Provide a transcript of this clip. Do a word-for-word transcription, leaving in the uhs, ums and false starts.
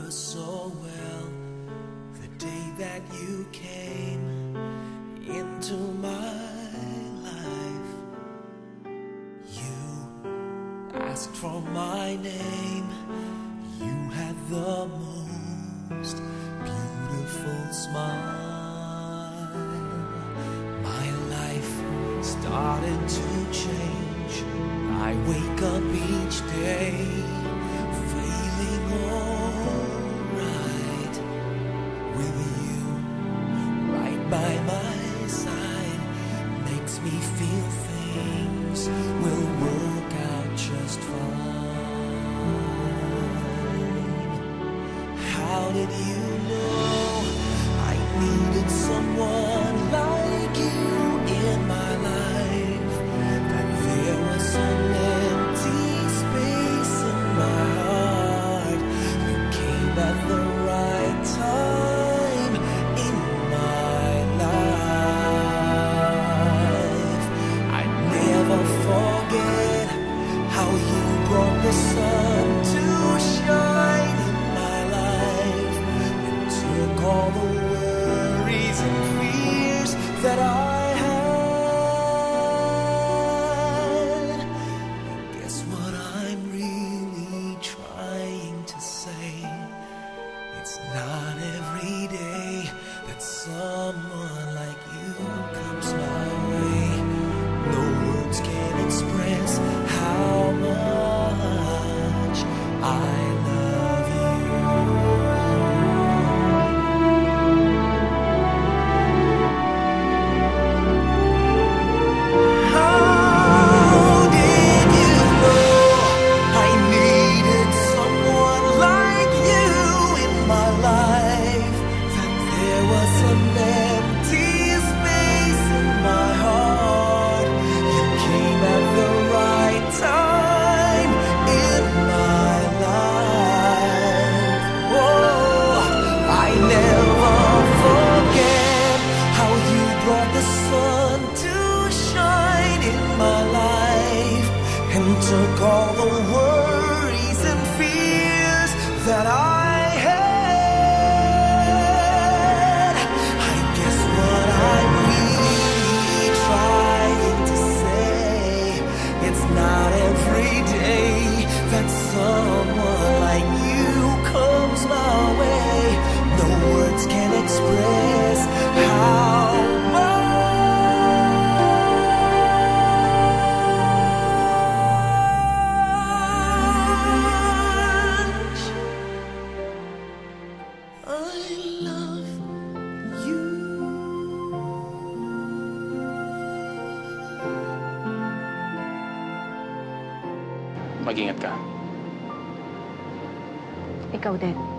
remember so well the day that you came into my life. You asked for my name. You had the most beautiful smile. My life started to change. I wake up each day feeling alright with you right by my side. Makes me feel things will work out just fine. How did you know I needed someone like you in my life? That there was an empty space in my heart. You came at the right time in my life. I never forget how you brought the sun to shine in my life and took all the worries and fears that I had. Guess what I'm really trying to say? It's not every day that someone like you comes my way. No words can express how much I love you. How did you know I needed someone like you in my life? That there was an empty space in my heart. You came at the right time in my life. Oh, I never forget how you brought the sun to shine in my life and took all the worries and fears that I had. I guess what I'm really trying to say, it's not every day that someone like you comes my way. No words can express how much I love you. Mag-ingat ka. Ikaw din.